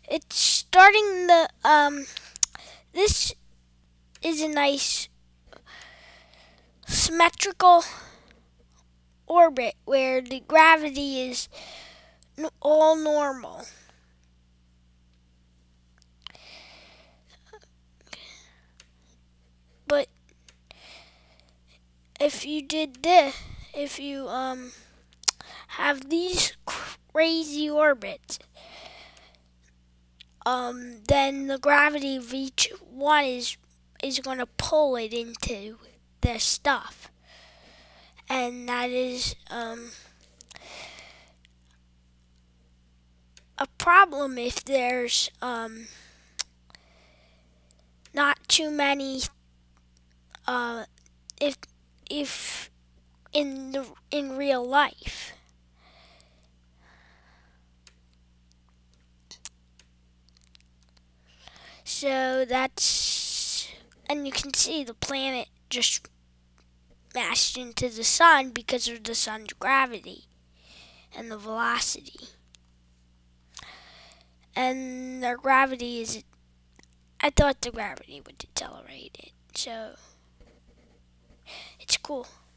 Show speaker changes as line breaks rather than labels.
it's starting the this is a nice symmetrical orbit where the gravity is all normal. But if you did this, if you have these crazy orbits, then the gravity of each one is going to pull it into their stuff, and that is a problem if there's not too many if in real life. So that's, and you can see the planet just smashed into the sun because of the sun's gravity and the velocity. And their gravity is, I thought the gravity would decelerate it, so it's cool.